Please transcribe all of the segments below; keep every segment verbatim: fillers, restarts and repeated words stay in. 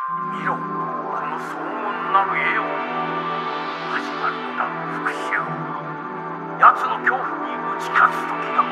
見ろ、この荘厳なる絵を。始まるのだ、復讐。奴の恐怖に打ち勝つ時が。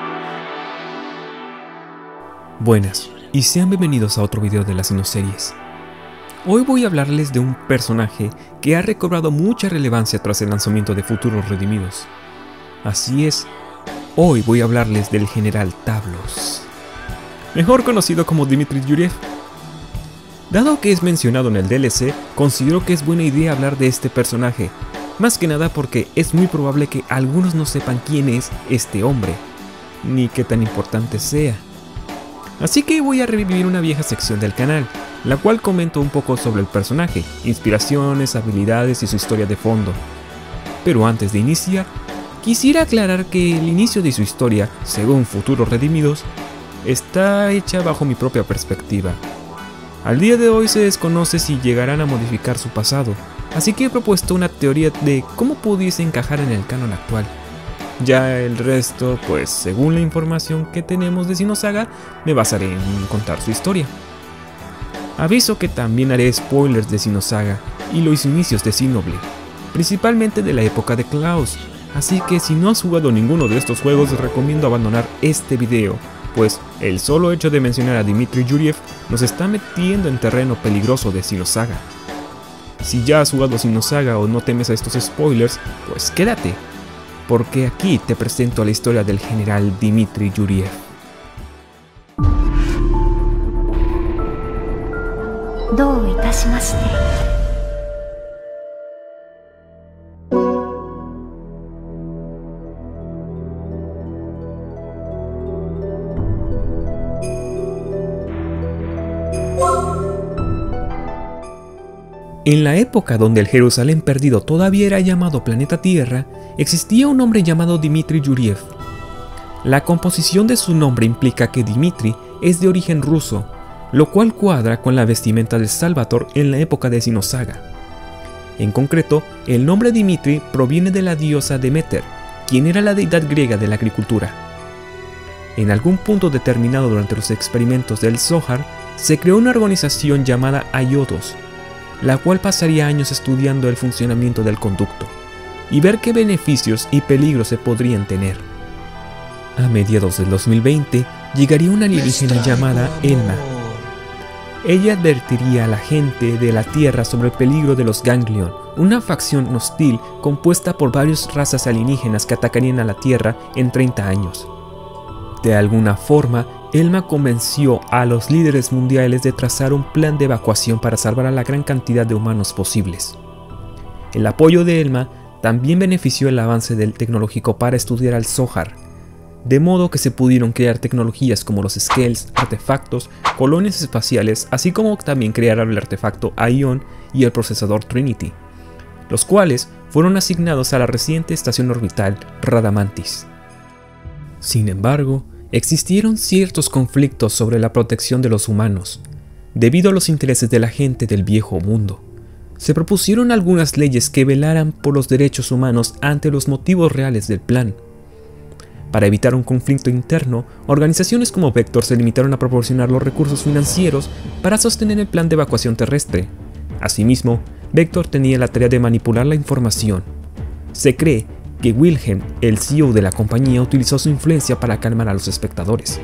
Buenas, y sean bienvenidos a otro video de las Sinoseries. Hoy voy a hablarles de un personaje que ha recobrado mucha relevancia tras el lanzamiento de Futuros Redimidos. Así es, hoy voy a hablarles del General Tablos, mejor conocido como Dmitry Yuriev. Dado que es mencionado en el D L C, considero que es buena idea hablar de este personaje, más que nada porque es muy probable que algunos no sepan quién es este hombre, ni qué tan importante sea. Así que voy a revivir una vieja sección del canal, la cual comento un poco sobre el personaje, inspiraciones, habilidades y su historia de fondo. Pero antes de iniciar, quisiera aclarar que el inicio de su historia, según Futuros Redimidos, está hecha bajo mi propia perspectiva. Al día de hoy se desconoce si llegarán a modificar su pasado, así que he propuesto una teoría de cómo pudiese encajar en el canon actual. Ya el resto, pues según la información que tenemos de Xenosaga, me basaré en contar su historia. Aviso que también haré spoilers de Xenosaga y los inicios de Xenoblade, principalmente de la época de Klaus, así que si no has jugado ninguno de estos juegos recomiendo abandonar este video, pues el solo hecho de mencionar a Dmitry Yuriev nos está metiendo en terreno peligroso de Xenosaga. Si ya has jugado Xenosaga o no temes a estos spoilers, pues quédate, porque aquí te presento la historia del general Dmitry Yuriev. En la época donde el Jerusalén perdido todavía era llamado planeta Tierra, existía un hombre llamado Dmitry Yuriev. La composición de su nombre implica que Dmitry es de origen ruso, lo cual cuadra con la vestimenta de Salvatore en la época de Xenosaga. En concreto, el nombre Dmitry proviene de la diosa Demeter, quien era la deidad griega de la agricultura. En algún punto determinado durante los experimentos del Zohar, se creó una organización llamada Ayodos, la cual pasaría años estudiando el funcionamiento del conducto y ver qué beneficios y peligros se podrían tener. A mediados del dos mil veinte llegaría una alienígena llamada Elma. Ella advertiría a la gente de la Tierra sobre el peligro de los Ganglion, una facción hostil compuesta por varias razas alienígenas que atacarían a la Tierra en treinta años. De alguna forma, Elma convenció a los líderes mundiales de trazar un plan de evacuación para salvar a la gran cantidad de humanos posibles. El apoyo de Elma también benefició el avance del tecnológico para estudiar al Zohar, de modo que se pudieron crear tecnologías como los Skells, artefactos, colonias espaciales, así como también crear el artefacto Aion y el procesador Trinity, los cuales fueron asignados a la reciente estación orbital Radamantis. Sin embargo, existieron ciertos conflictos sobre la protección de los humanos, debido a los intereses de la gente del viejo mundo. Se propusieron algunas leyes que velaran por los derechos humanos ante los motivos reales del plan. Para evitar un conflicto interno, organizaciones como Vector se limitaron a proporcionar los recursos financieros para sostener el plan de evacuación terrestre. Asimismo, Vector tenía la tarea de manipular la información. Se cree que Wilhelm, el C E O de la compañía, utilizó su influencia para calmar a los espectadores.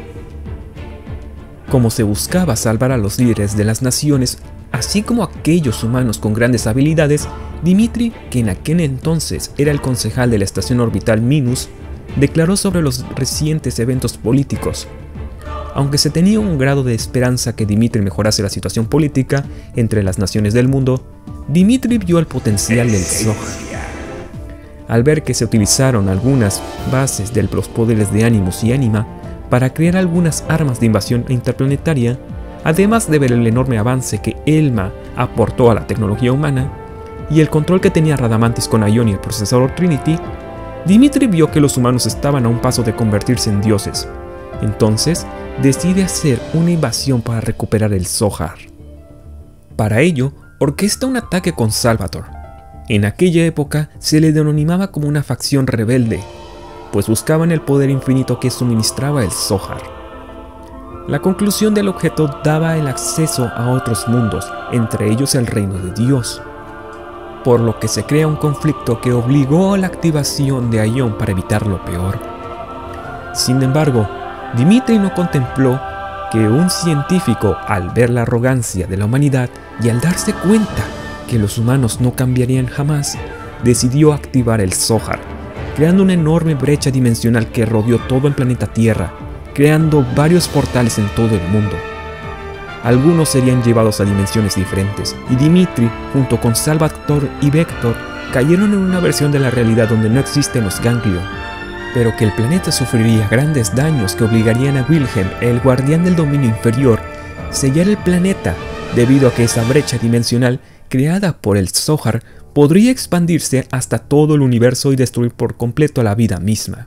Como se buscaba salvar a los líderes de las naciones, así como a aquellos humanos con grandes habilidades, Dmitry, que en aquel entonces era el concejal de la estación orbital Minus, declaró sobre los recientes eventos políticos. Aunque se tenía un grado de esperanza que Dmitry mejorase la situación política entre las naciones del mundo, Dmitry vio el potencial del Zohar. Al ver que se utilizaron algunas bases de los poderes de Animus y Anima para crear algunas armas de invasión interplanetaria, además de ver el enorme avance que Elma aportó a la tecnología humana y el control que tenía Radamantis con Aion y el procesador Trinity, Dmitry vio que los humanos estaban a un paso de convertirse en dioses. Entonces, decide hacer una invasión para recuperar el Zohar. Para ello, orquesta un ataque con Salvatore. En aquella época se le denominaba como una facción rebelde, pues buscaban el poder infinito que suministraba el Zohar. La conclusión del objeto daba el acceso a otros mundos, entre ellos el reino de Dios, por lo que se crea un conflicto que obligó a la activación de Aion para evitar lo peor. Sin embargo, Dimitri no contempló que un científico, al ver la arrogancia de la humanidad y al darse cuenta que los humanos no cambiarían jamás, decidió activar el Zohar, creando una enorme brecha dimensional que rodeó todo el planeta Tierra, creando varios portales en todo el mundo. Algunos serían llevados a dimensiones diferentes, y Dimitri, junto con Salvatore y Vector, cayeron en una versión de la realidad donde no existen los ganglion, pero que el planeta sufriría grandes daños que obligarían a Wilhelm, el guardián del dominio inferior, a sellar el planeta, debido a que esa brecha dimensional creada por el Zohar podría expandirse hasta todo el universo y destruir por completo a la vida misma.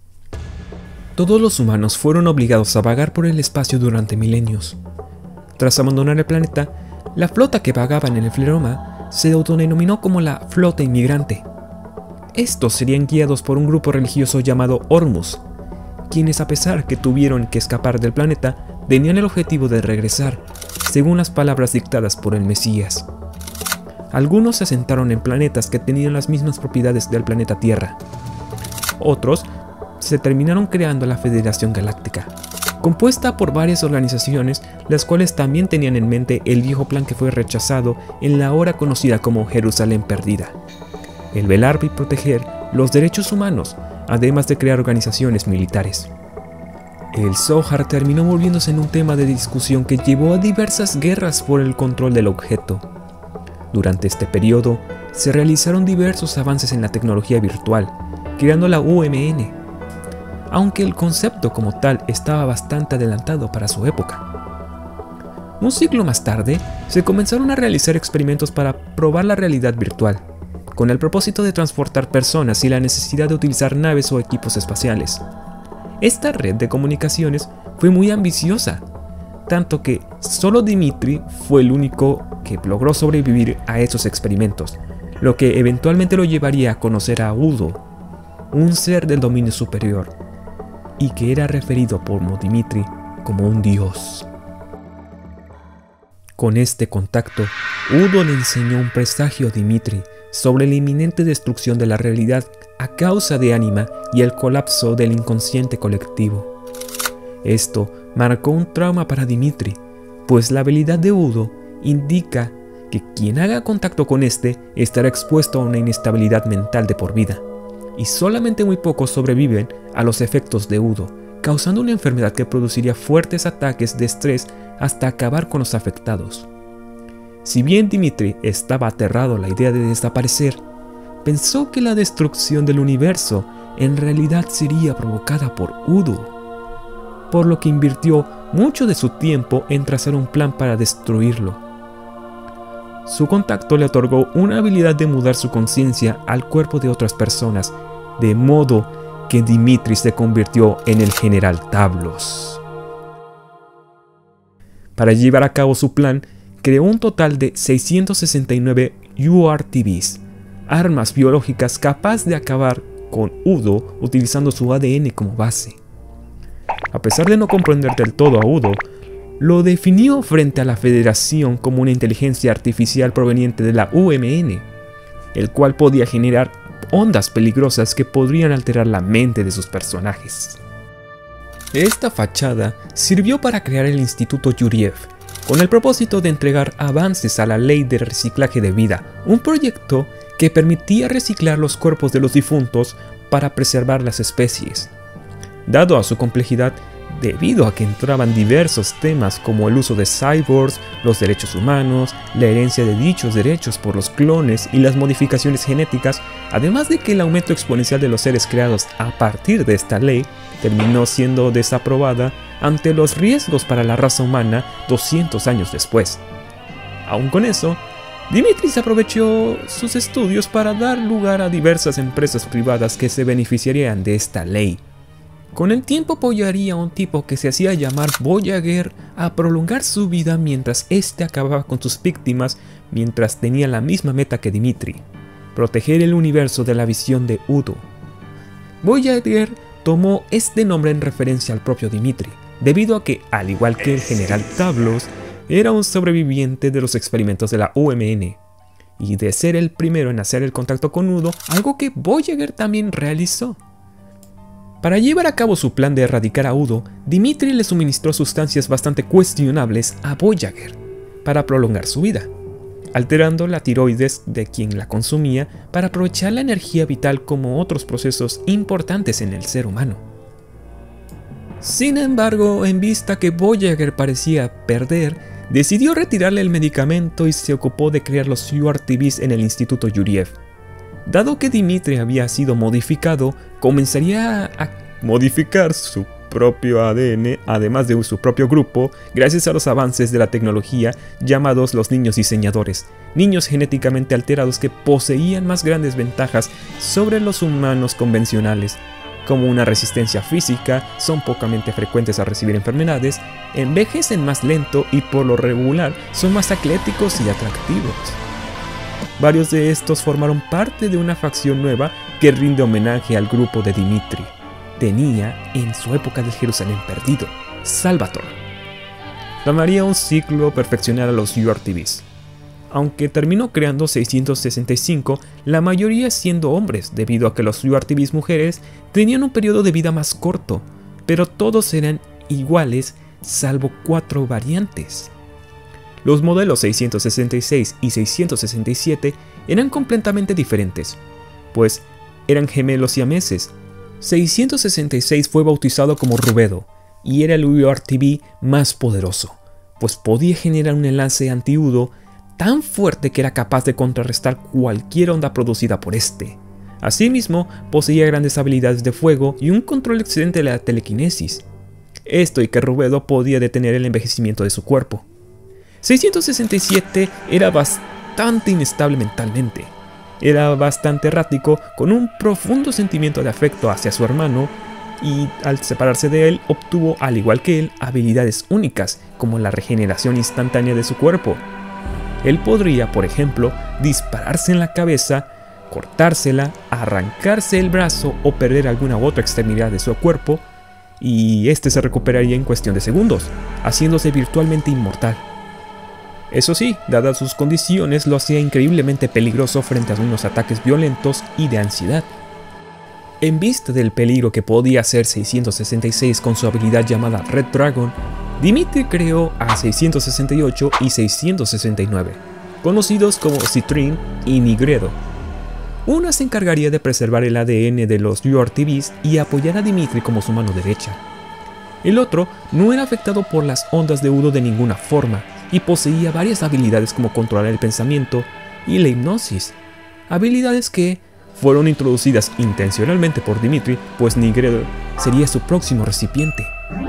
Todos los humanos fueron obligados a vagar por el espacio durante milenios. Tras abandonar el planeta, la flota que vagaba en el Fleroma se autodenominó como la Flota Inmigrante. Estos serían guiados por un grupo religioso llamado Ormus, quienes, a pesar que tuvieron que escapar del planeta, tenían el objetivo de regresar, según las palabras dictadas por el Mesías. Algunos se asentaron en planetas que tenían las mismas propiedades del planeta Tierra. Otros se terminaron creando la Federación Galáctica, compuesta por varias organizaciones, las cuales también tenían en mente el viejo plan que fue rechazado en la ahora conocida como Jerusalén Perdida: el velar y proteger los derechos humanos, además de crear organizaciones militares. El Zohar terminó volviéndose en un tema de discusión que llevó a diversas guerras por el control del objeto. Durante este periodo, se realizaron diversos avances en la tecnología virtual, creando la U M N, aunque el concepto como tal estaba bastante adelantado para su época. Un siglo más tarde, se comenzaron a realizar experimentos para probar la realidad virtual, con el propósito de transportar personas y la necesidad de utilizar naves o equipos espaciales. Esta red de comunicaciones fue muy ambiciosa, tanto que solo Dimitri fue el único que logró sobrevivir a esos experimentos, lo que eventualmente lo llevaría a conocer a Udo, un ser del dominio superior, y que era referido por Dimitri como un dios. Con este contacto, Udo le enseñó un presagio a Dimitri sobre la inminente destrucción de la realidad a causa de Anima y el colapso del inconsciente colectivo. Esto marcó un trauma para Dimitri, pues la habilidad de Udo indica que quien haga contacto con este estará expuesto a una inestabilidad mental de por vida, y solamente muy pocos sobreviven a los efectos de Udo, causando una enfermedad que produciría fuertes ataques de estrés hasta acabar con los afectados. Si bien Dimitri estaba aterrado a la idea de desaparecer, pensó que la destrucción del universo en realidad sería provocada por Udo, por lo que invirtió mucho de su tiempo en trazar un plan para destruirlo. Su contacto le otorgó una habilidad de mudar su conciencia al cuerpo de otras personas, de modo que Dimitri se convirtió en el General Tablos. Para llevar a cabo su plan, creó un total de seiscientos sesenta y nueve U R T Vs, armas biológicas capaces de acabar con Udo utilizando su A D N como base. A pesar de no comprender del todo a Udo, lo definió frente a la Federación como una inteligencia artificial proveniente de la U M N, el cual podía generar ondas peligrosas que podrían alterar la mente de sus personajes. Esta fachada sirvió para crear el Instituto Yuriev, con el propósito de entregar avances a la ley de reciclaje de vida, un proyecto que permitía reciclar los cuerpos de los difuntos para preservar las especies. Dado a su complejidad, debido a que entraban diversos temas como el uso de cyborgs, los derechos humanos, la herencia de dichos derechos por los clones y las modificaciones genéticas, además de que el aumento exponencial de los seres creados a partir de esta ley terminó siendo desaprobada ante los riesgos para la raza humana doscientos años después. Aún con eso, Dimitri aprovechó sus estudios para dar lugar a diversas empresas privadas que se beneficiarían de esta ley. Con el tiempo apoyaría a un tipo que se hacía llamar Voyager a prolongar su vida mientras éste acababa con sus víctimas, mientras tenía la misma meta que Dimitri: proteger el universo de la visión de Udo. Voyager tomó este nombre en referencia al propio Dimitri, debido a que, al igual que el general Tablos, era un sobreviviente de los experimentos de la U M N, y de ser el primero en hacer el contacto con Udo, algo que Voyager también realizó. Para llevar a cabo su plan de erradicar a Udo, Dimitri le suministró sustancias bastante cuestionables a Voyager para prolongar su vida, alterando la tiroides de quien la consumía para aprovechar la energía vital como otros procesos importantes en el ser humano. Sin embargo, en vista que Voyager parecía perder, decidió retirarle el medicamento y se ocupó de crear los U R T Vs en el Instituto Yuriev. Dado que Dimitri había sido modificado, comenzaría a modificar su propio A D N, además de su propio grupo, gracias a los avances de la tecnología llamados los niños diseñadores, niños genéticamente alterados que poseían más grandes ventajas sobre los humanos convencionales, como una resistencia física, son pocamente frecuentes a recibir enfermedades, envejecen más lento y por lo regular son más atléticos y atractivos. Varios de estos formaron parte de una facción nueva que rinde homenaje al grupo de Dimitri. Tenía, en su época del Jerusalén perdido, Salvatore. Tomaría un ciclo perfeccionar a los U R T Vs. Aunque terminó creando seiscientos sesenta y cinco, la mayoría siendo hombres, debido a que los U R T Vs mujeres tenían un periodo de vida más corto, pero todos eran iguales salvo cuatro variantes. Los modelos seiscientos sesenta y seis y seiscientos sesenta y siete eran completamente diferentes, pues eran gemelos siameses. seiscientos sesenta y seis fue bautizado como Rubedo y era el U R T V más poderoso, pues podía generar un enlace anti-Udo tan fuerte que era capaz de contrarrestar cualquier onda producida por este. Asimismo, poseía grandes habilidades de fuego y un control excelente de la telequinesis. Esto y que Rubedo podía detener el envejecimiento de su cuerpo. seiscientos sesenta y siete era bastante inestable mentalmente. Era bastante errático, con un profundo sentimiento de afecto hacia su hermano, y al separarse de él obtuvo, al igual que él, habilidades únicas, como la regeneración instantánea de su cuerpo. Él podría, por ejemplo, dispararse en la cabeza, cortársela, arrancarse el brazo o perder alguna otra extremidad de su cuerpo, y este se recuperaría en cuestión de segundos, haciéndose virtualmente inmortal. Eso sí, dadas sus condiciones, lo hacía increíblemente peligroso frente a unos ataques violentos y de ansiedad. En vista del peligro que podía hacer seiscientos sesenta y seis con su habilidad llamada Red Dragon, Dimitri creó a seiscientos sesenta y ocho y seiscientos sesenta y nueve, conocidos como Citrin y Nigredo. Una se encargaría de preservar el A D N de los U R T Vs y apoyar a Dimitri como su mano derecha. El otro no era afectado por las ondas de Udo de ninguna forma, y poseía varias habilidades como controlar el pensamiento y la hipnosis, habilidades que fueron introducidas intencionalmente por Dimitri, pues Nigredo sería su próximo recipiente.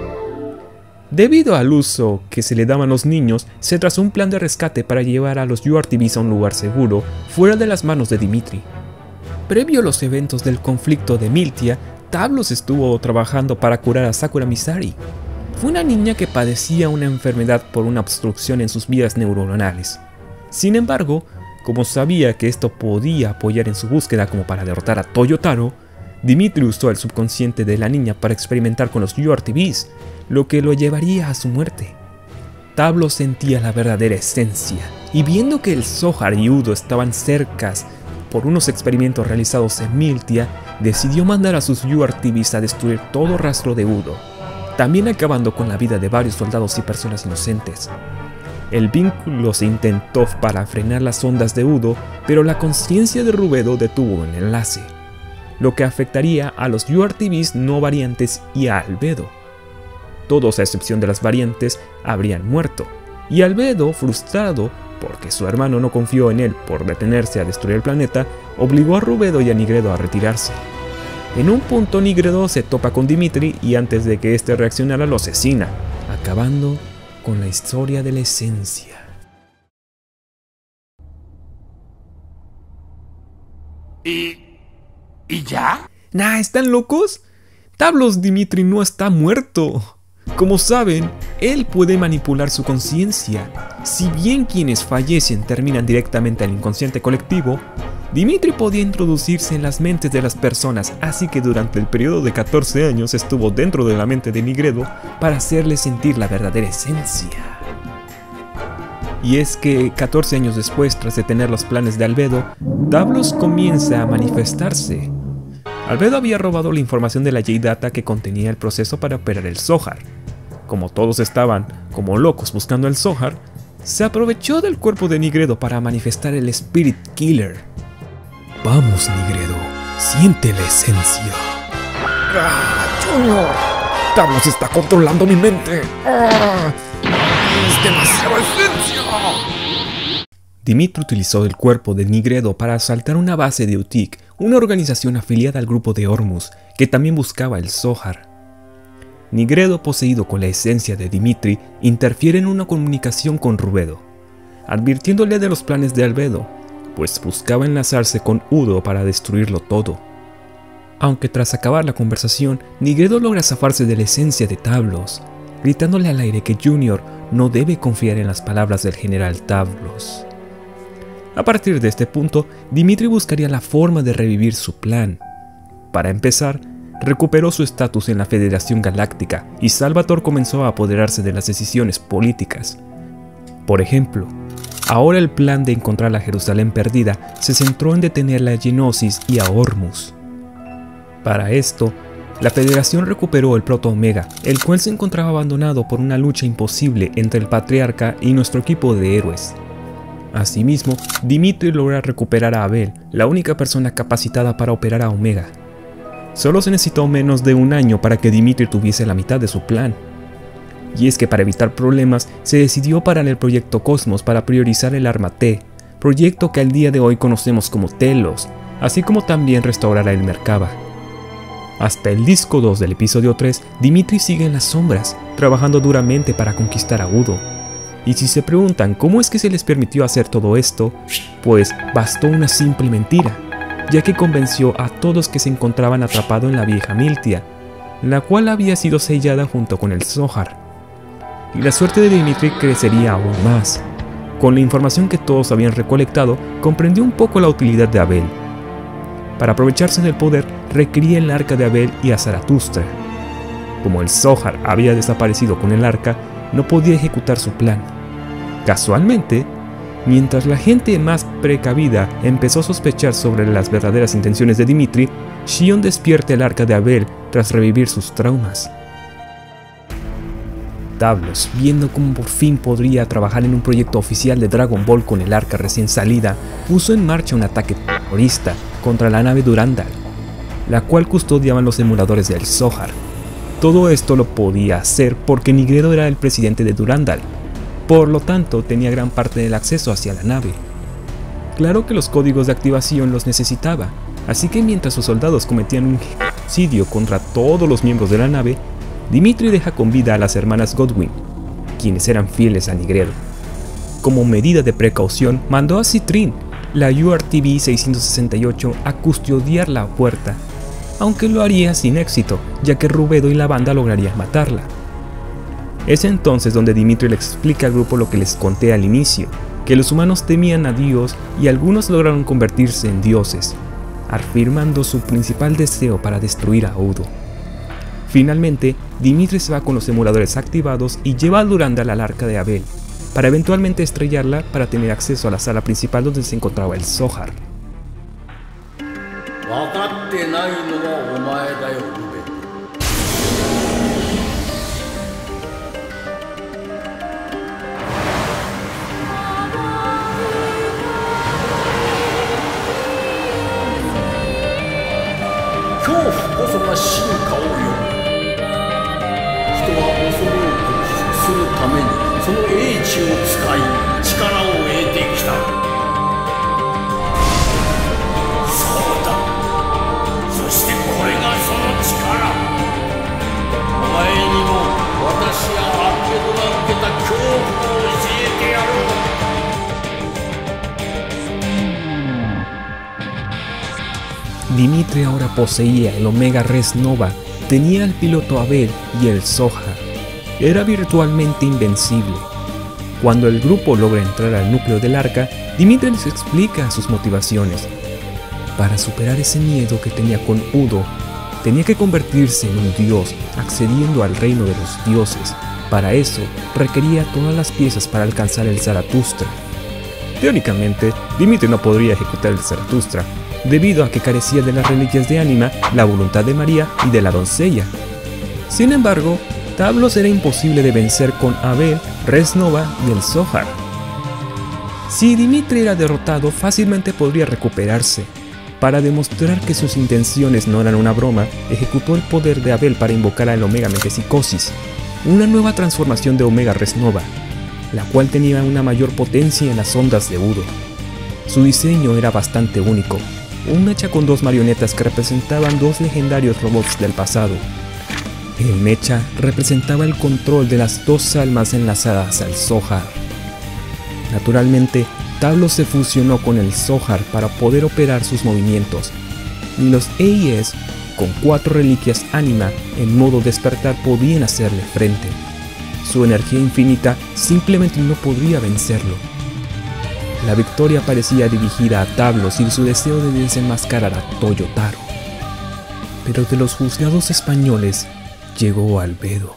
Debido al uso que se le daba a los niños, se trazó un plan de rescate para llevar a los U R T Vs a un lugar seguro, fuera de las manos de Dimitri. Previo a los eventos del conflicto de Miltia, Tablos estuvo trabajando para curar a Sakura Misari. Fue una niña que padecía una enfermedad por una obstrucción en sus vías neuronales. Sin embargo, como sabía que esto podía apoyar en su búsqueda como para derrotar a Toyotaro, Dimitri usó el subconsciente de la niña para experimentar con los U R T Vs, lo que lo llevaría a su muerte. Tablos sentía la verdadera esencia, y viendo que el Zohar y Udo estaban cercas por unos experimentos realizados en Miltia, decidió mandar a sus U R T Vs a destruir todo rastro de Udo, también acabando con la vida de varios soldados y personas inocentes. El vínculo se intentó para frenar las ondas de Udo, pero la conciencia de Rubedo detuvo el enlace, lo que afectaría a los U R T Vs no variantes y a Albedo. Todos a excepción de las variantes habrían muerto, y Albedo, frustrado porque su hermano no confió en él por detenerse a destruir el planeta, obligó a Rubedo y a Nigredo a retirarse. En un punto Nigredo se topa con Dimitri y antes de que éste reaccionara lo asesina, acabando con la historia de la esencia. ¿Y... y ya? Nah, ¿están locos? Tablos Dimitri no está muerto. Como saben, él puede manipular su conciencia. Si bien quienes fallecen terminan directamente al inconsciente colectivo, Dimitri podía introducirse en las mentes de las personas, así que durante el periodo de catorce años estuvo dentro de la mente de Nigredo para hacerle sentir la verdadera esencia. Y es que catorce años después, tras detener los planes de Albedo, Davlos comienza a manifestarse. Albedo había robado la información de la J-Data que contenía el proceso para operar el Zohar. Como todos estaban como locos buscando el Zohar, se aprovechó del cuerpo de Nigredo para manifestar el Spirit Killer. Vamos, Nigredo, siente la esencia. ¡Ah, Junior! Davlos está controlando mi mente. ¡Ah! ¡Es demasiada esencia! Dimitri utilizó el cuerpo de Nigredo para asaltar una base de Utik, una organización afiliada al grupo de Ormus, que también buscaba el Zohar. Nigredo, poseído con la esencia de Dimitri, interfiere en una comunicación con Rubedo, advirtiéndole de los planes de Albedo, pues buscaba enlazarse con Udo para destruirlo todo. Aunque tras acabar la conversación, Nigredo logra zafarse de la esencia de Davlos, gritándole al aire que Junior no debe confiar en las palabras del general Davlos. A partir de este punto, Dimitri buscaría la forma de revivir su plan. Para empezar, recuperó su estatus en la Federación Galáctica y Salvatore comenzó a apoderarse de las decisiones políticas. Por ejemplo, ahora el plan de encontrar la Jerusalén perdida se centró en detener la Genosis y a Ormus. Para esto, la Federación recuperó el Proto Omega, el cual se encontraba abandonado por una lucha imposible entre el Patriarca y nuestro equipo de héroes. Asimismo, Dimitri logra recuperar a Abel, la única persona capacitada para operar a Omega. Solo se necesitó menos de un año para que Dimitri tuviese la mitad de su plan. Y es que para evitar problemas, se decidió parar el proyecto Cosmos para priorizar el arma T, proyecto que al día de hoy conocemos como Telos, así como también restaurar el Merkaba. Hasta el disco dos del episodio tres, Dimitri sigue en las sombras, trabajando duramente para conquistar a Udo. Y si se preguntan cómo es que se les permitió hacer todo esto, pues bastó una simple mentira, ya que convenció a todos que se encontraban atrapados en la vieja Miltia, la cual había sido sellada junto con el Zohar. Y la suerte de Dimitri crecería aún más. Con la información que todos habían recolectado, comprendió un poco la utilidad de Abel. Para aprovecharse del poder, requería el arca de Abel y a Zaratustra. Como el Zohar había desaparecido con el arca, no podía ejecutar su plan. Casualmente, mientras la gente más precavida empezó a sospechar sobre las verdaderas intenciones de Dimitri, Shion despierta el arca de Abel tras revivir sus traumas. Davlos, viendo cómo por fin podría trabajar en un proyecto oficial de Dragon Ball con el arca recién salida, puso en marcha un ataque terrorista contra la nave Durandal, la cual custodiaban los emuladores del Zohar. Todo esto lo podía hacer porque Nigredo era el presidente de Durandal, por lo tanto tenía gran parte del acceso hacia la nave. Claro que los códigos de activación los necesitaba, así que mientras sus soldados cometían un genocidio contra todos los miembros de la nave, Dimitri deja con vida a las hermanas Godwin, quienes eran fieles a Nigredo. Como medida de precaución, mandó a Citrin, la U R T V seiscientos sesenta y ocho, a custodiar la puerta, aunque lo haría sin éxito, ya que Rubedo y la banda lograrían matarla. Es entonces donde Dimitri le explica al grupo lo que les conté al inicio, que los humanos temían a Dios y algunos lograron convertirse en dioses, afirmando su principal deseo para destruir a Udo. Finalmente, Dimitri se va con los emuladores activados y lleva a Durandal al arca de Abel, para eventualmente estrellarla para tener acceso a la sala principal donde se encontraba el Zohar. Dimitri ahora poseía el Omega Res Nova, tenía al piloto Abel y el Zohar. Era virtualmente invencible. Cuando el grupo logra entrar al núcleo del arca, Dimitri les explica sus motivaciones, Para superar ese miedo que tenía con Udo, tenía que convertirse en un dios, accediendo al reino de los dioses. Para eso, requería todas las piezas para alcanzar el Zaratustra. Teóricamente, Dimitri no podría ejecutar el Zaratustra, debido a que carecía de las reliquias de ánima, la voluntad de María y de la doncella. Sin embargo, Tablos era imposible de vencer con Abel, Res Nova y el Zohar. Si Dimitri era derrotado, fácilmente podría recuperarse. Para demostrar que sus intenciones no eran una broma, ejecutó el poder de Abel para invocar al Omega Metempsychosis, una nueva transformación de Omega Res Nova, la cual tenía una mayor potencia en las ondas de Udo. Su diseño era bastante único, un mecha con dos marionetas que representaban dos legendarios robots del pasado. El mecha representaba el control de las dos almas enlazadas al Zohar. Naturalmente, Tablos se fusionó con el Zohar para poder operar sus movimientos, y los A I S, con cuatro reliquias ánima en modo despertar, podían hacerle frente. Su energía infinita simplemente no podría vencerlo. La victoria parecía dirigida a Tablos y su deseo de desenmascarar a Toyotaro. Pero de los juzgados españoles llegó Albedo.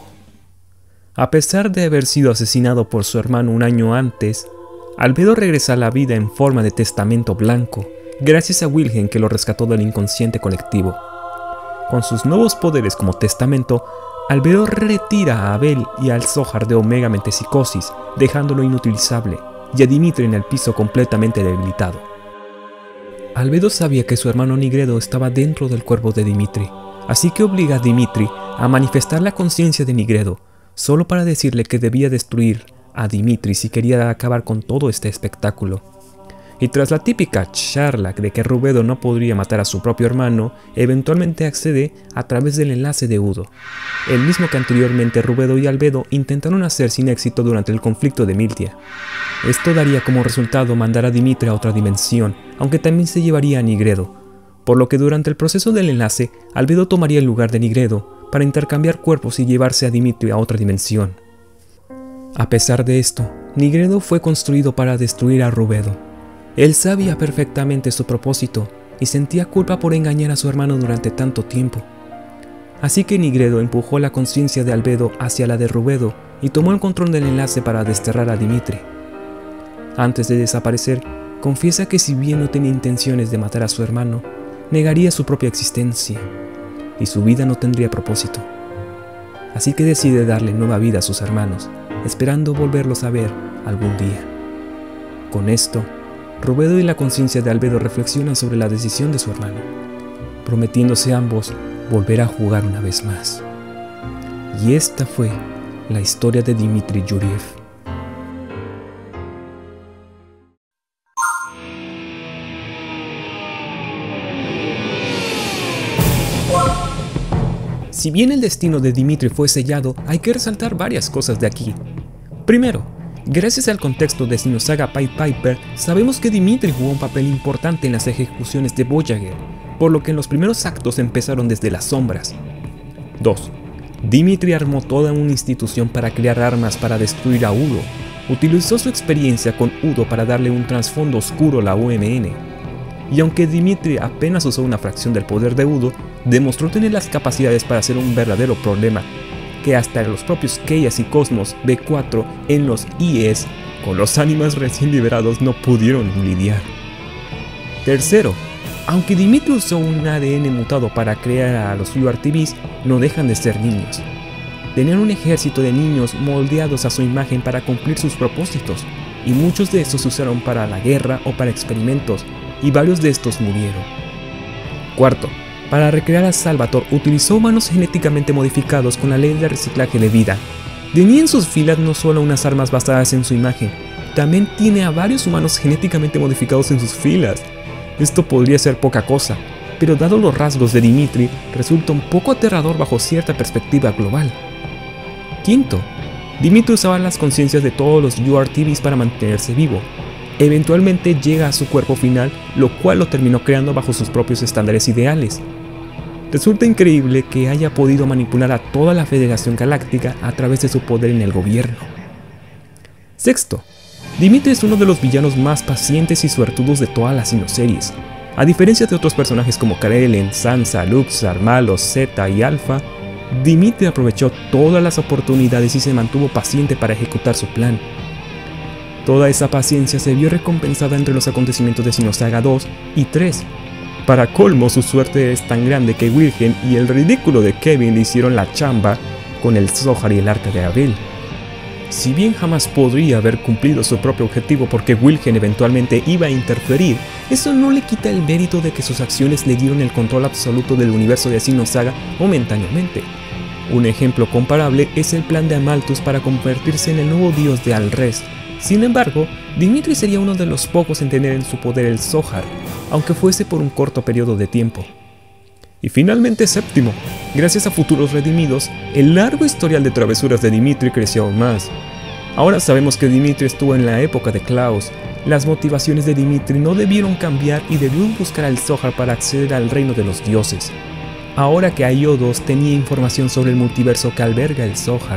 A pesar de haber sido asesinado por su hermano un año antes, Albedo regresa a la vida en forma de testamento blanco, gracias a Wilhelm, que lo rescató del inconsciente colectivo. Con sus nuevos poderes como testamento, Albedo retira a Abel y al Zohar de Omega Metempsychosis, dejándolo inutilizable, y a Dimitri en el piso completamente debilitado. Albedo sabía que su hermano Nigredo estaba dentro del cuerpo de Dimitri, así que obliga a Dimitri a manifestar la conciencia de Nigredo, solo para decirle que debía destruir a Dimitri si quería acabar con todo este espectáculo. Y tras la típica charla de que Rubedo no podría matar a su propio hermano, eventualmente accede a través del enlace de Udo, el mismo que anteriormente Rubedo y Albedo intentaron hacer sin éxito durante el conflicto de Miltia. Esto daría como resultado mandar a Dimitri a otra dimensión, aunque también se llevaría a Nigredo, por lo que durante el proceso del enlace, Albedo tomaría el lugar de Nigredo para intercambiar cuerpos y llevarse a Dimitri a otra dimensión. A pesar de esto, Nigredo fue construido para destruir a Rubedo. Él sabía perfectamente su propósito y sentía culpa por engañar a su hermano durante tanto tiempo. Así que Nigredo empujó la conciencia de Albedo hacia la de Rubedo y tomó el control del enlace para desterrar a Dimitri. Antes de desaparecer, confiesa que si bien no tenía intenciones de matar a su hermano, negaría su propia existencia y su vida no tendría propósito. Así que decide darle nueva vida a sus hermanos, esperando volverlos a ver algún día. Con esto, Rubedo y la conciencia de Albedo reflexionan sobre la decisión de su hermano, prometiéndose ambos volver a jugar una vez más. Y esta fue la historia de Dimitri Yuriev. Si bien el destino de Dimitri fue sellado, hay que resaltar varias cosas de aquí. Primero, gracias al contexto de Xenosaga Pied Piper, sabemos que Dimitri jugó un papel importante en las ejecuciones de Voyager, por lo que en los primeros actos empezaron desde las sombras. dos. Dimitri armó toda una institución para crear armas para destruir a Udo. Utilizó su experiencia con Udo para darle un trasfondo oscuro a la U M N. Y aunque Dimitri apenas usó una fracción del poder de Udo, demostró tener las capacidades para ser un verdadero problema, que hasta los propios Chaos y Cosmos B cuatro en los I E S, con los ánimas recién liberados, no pudieron lidiar. Tercero, aunque Dimitri usó un A D N mutado para crear a los U R T Vs, no dejan de ser niños. Tenían un ejército de niños moldeados a su imagen para cumplir sus propósitos, y muchos de estos se usaron para la guerra o para experimentos, y varios de estos murieron. Cuarto, para recrear a Salvatore utilizó humanos genéticamente modificados con la ley de reciclaje de vida. Tenía en sus filas no solo unas armas basadas en su imagen, también tiene a varios humanos genéticamente modificados en sus filas. Esto podría ser poca cosa, pero dado los rasgos de Dimitri, resulta un poco aterrador bajo cierta perspectiva global. Quinto, Dimitri usaba las conciencias de todos los U R T Vs para mantenerse vivo. Eventualmente llega a su cuerpo final, lo cual lo terminó creando bajo sus propios estándares ideales. Resulta increíble que haya podido manipular a toda la Federación Galáctica a través de su poder en el gobierno. Sexto, Dimitri es uno de los villanos más pacientes y suertudos de todas las Xenoseries. A diferencia de otros personajes como Karelen, Sansa, Luxar, Malos, Zeta y Alpha, Dimitri aprovechó todas las oportunidades y se mantuvo paciente para ejecutar su plan. Toda esa paciencia se vio recompensada entre los acontecimientos de Xenosaga dos y tres. Para colmo, su suerte es tan grande que Wilhelm y el ridículo de Kevin le hicieron la chamba con el Zohar y el Arca de Abel. Si bien jamás podría haber cumplido su propio objetivo porque Wilhelm eventualmente iba a interferir, eso no le quita el mérito de que sus acciones le dieron el control absoluto del universo de Xenosaga momentáneamente. Un ejemplo comparable es el plan de Amalthus para convertirse en el nuevo dios de Al-Res. Sin embargo, Dimitri sería uno de los pocos en tener en su poder el Zohar, aunque fuese por un corto periodo de tiempo. Y finalmente séptimo, gracias a Futuros Redimidos, el largo historial de travesuras de Dimitri creció aún más. Ahora sabemos que Dimitri estuvo en la época de Klaus. Las motivaciones de Dimitri no debieron cambiar y debió buscar al Zohar para acceder al reino de los dioses. Ahora que Aiodos tenía información sobre el multiverso que alberga el Zohar.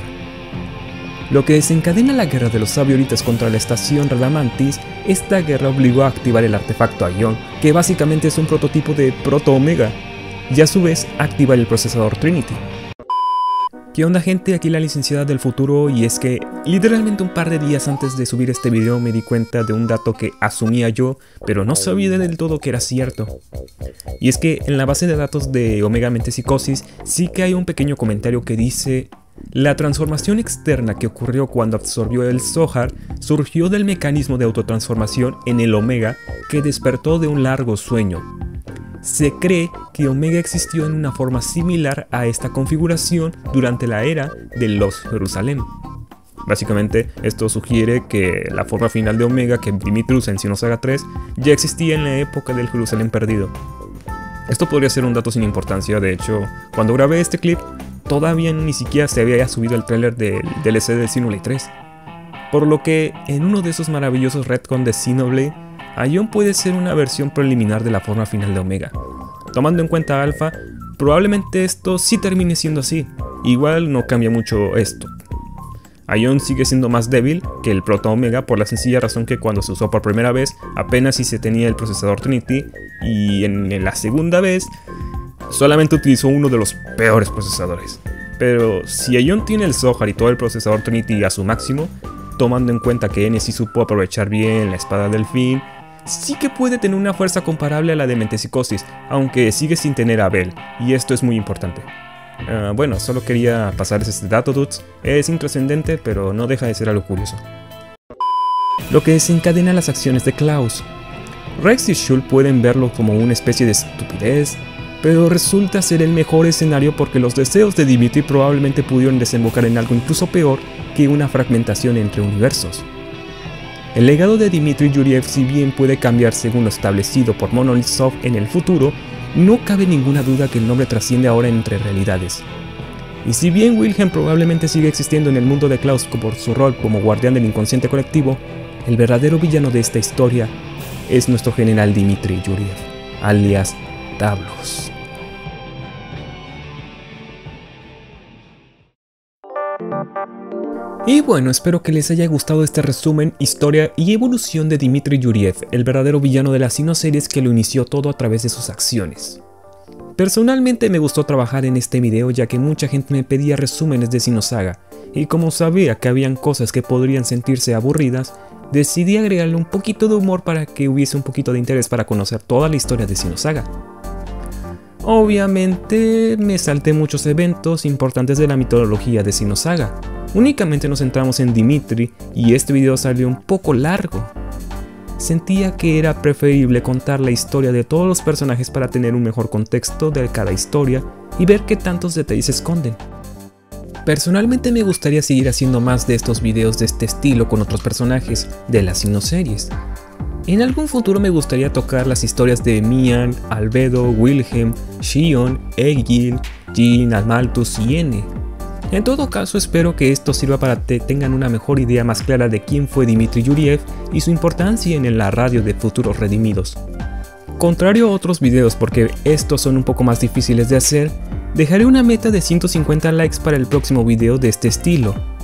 Lo que desencadena la guerra de los Sabioritas contra la estación Radamantis, esta guerra obligó a activar el artefacto Aion, que básicamente es un prototipo de Proto-Omega, y a su vez activar el procesador Trinity. ¿Qué onda, gente? Aquí la licenciada del futuro, y es que literalmente un par de días antes de subir este video me di cuenta de un dato que asumía yo, pero no sabía del todo que era cierto. Y es que en la base de datos de Omega Mente Psicosis sí que hay un pequeño comentario que dice: la transformación externa que ocurrió cuando absorbió el Zohar surgió del mecanismo de autotransformación en el Omega que despertó de un largo sueño. Se cree que Omega existió en una forma similar a esta configuración durante la era de los Jerusalén. Básicamente, esto sugiere que la forma final de Omega que Dimitri usa en Xenosaga tres ya existía en la época del Jerusalén perdido. Esto podría ser un dato sin importancia. De hecho, cuando grabé este clip, todavía ni siquiera se había subido el tráiler del D L C de Xenoblade tres. Por lo que, en uno de esos maravillosos retcon de Xenoblade, Aion puede ser una versión preliminar de la forma final de Omega. Tomando en cuenta Alpha, probablemente esto sí termine siendo así. Igual no cambia mucho esto. Aion sigue siendo más débil que el Proto Omega por la sencilla razón que cuando se usó por primera vez apenas si se tenía el procesador Trinity, y en la segunda vez solamente utilizó uno de los peores procesadores. Pero si Aion tiene el Zohar y todo el procesador Trinity a su máximo, tomando en cuenta que N sí supo aprovechar bien la espada del fin, sí que puede tener una fuerza comparable a la de Mente Psicosis, aunque sigue sin tener a Abel, y esto es muy importante. Uh, bueno, solo quería pasarles este dato, dudes. Es intrascendente, pero no deja de ser algo curioso. Lo que desencadena las acciones de Klaus. Rex y Shul pueden verlo como una especie de estupidez, pero resulta ser el mejor escenario porque los deseos de Dimitri probablemente pudieron desembocar en algo incluso peor que una fragmentación entre universos. El legado de Dimitri Yuriev, si bien puede cambiar según lo establecido por Monolith Soft en el futuro, no cabe ninguna duda que el nombre trasciende ahora entre realidades. Y si bien Wilhelm probablemente sigue existiendo en el mundo de Klaus por su rol como guardián del inconsciente colectivo, el verdadero villano de esta historia es nuestro general Dimitri Yuriev, alias Davlos. Y bueno, espero que les haya gustado este resumen, historia y evolución de Dimitri Yuriev, el verdadero villano de las Xenoseries que lo inició todo a través de sus acciones. Personalmente me gustó trabajar en este video ya que mucha gente me pedía resúmenes de Xenosaga, y como sabía que habían cosas que podrían sentirse aburridas, decidí agregarle un poquito de humor para que hubiese un poquito de interés para conocer toda la historia de Xenosaga. Obviamente me salté muchos eventos importantes de la mitología de Xenosaga. Únicamente nos centramos en Dimitri y este video salió un poco largo. Sentía que era preferible contar la historia de todos los personajes para tener un mejor contexto de cada historia y ver qué tantos detalles se esconden. Personalmente me gustaría seguir haciendo más de estos videos de este estilo con otros personajes de las Xenoseries. En algún futuro me gustaría tocar las historias de Mian, Albedo, Wilhelm, Xion, Egil, Jin, Amalthus y N. En todo caso, espero que esto sirva para que tengan una mejor idea más clara de quién fue Dimitri Yuriev y su importancia en la radio de Futuros Redimidos. Contrario a otros videos, porque estos son un poco más difíciles de hacer, dejaré una meta de ciento cincuenta likes para el próximo video de este estilo.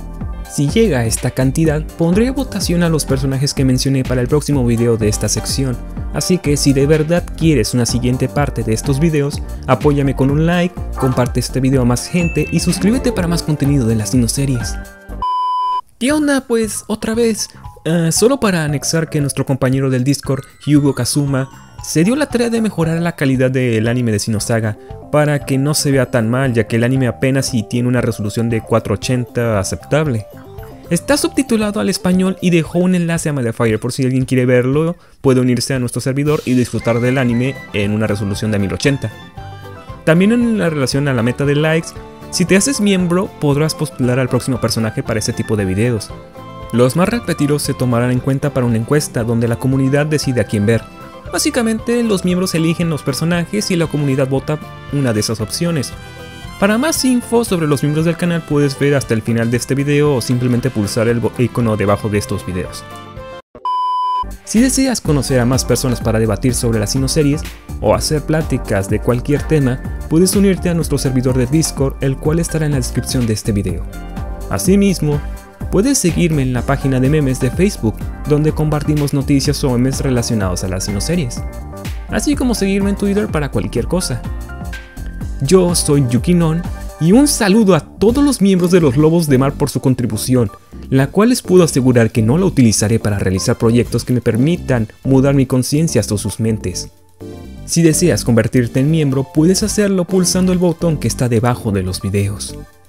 Si llega a esta cantidad, pondré a votación a los personajes que mencioné para el próximo video de esta sección, así que si de verdad quieres una siguiente parte de estos videos, apóyame con un like, comparte este video a más gente y suscríbete para más contenido de las dinoseries. ¿Qué onda? Pues otra vez, uh, solo para anexar que nuestro compañero del Discord, Hugo Kazuma, se dio la tarea de mejorar la calidad del anime de Xenosaga para que no se vea tan mal, ya que el anime apenas si tiene una resolución de cuatrocientos ochenta aceptable. Está subtitulado al español y dejó un enlace a Mediafire por si alguien quiere verlo, puede unirse a nuestro servidor y disfrutar del anime en una resolución de mil ochenta. También en la relación a la meta de likes, si te haces miembro podrás postular al próximo personaje para este tipo de videos. Los más repetidos se tomarán en cuenta para una encuesta donde la comunidad decide a quién ver. Básicamente los miembros eligen los personajes y la comunidad vota una de esas opciones. Para más info sobre los miembros del canal puedes ver hasta el final de este video o simplemente pulsar el icono debajo de estos videos. Si deseas conocer a más personas para debatir sobre las Xenoseries o hacer pláticas de cualquier tema, puedes unirte a nuestro servidor de Discord, el cual estará en la descripción de este video. Asimismo, puedes seguirme en la página de memes de Facebook, donde compartimos noticias o memes relacionados a las Xenoseries, así como seguirme en Twitter para cualquier cosa. Yo soy Yukinon y un saludo a todos los miembros de los Lobos de Mar por su contribución, la cual les puedo asegurar que no la utilizaré para realizar proyectos que me permitan mudar mi conciencia hasta sus mentes. Si deseas convertirte en miembro, puedes hacerlo pulsando el botón que está debajo de los videos.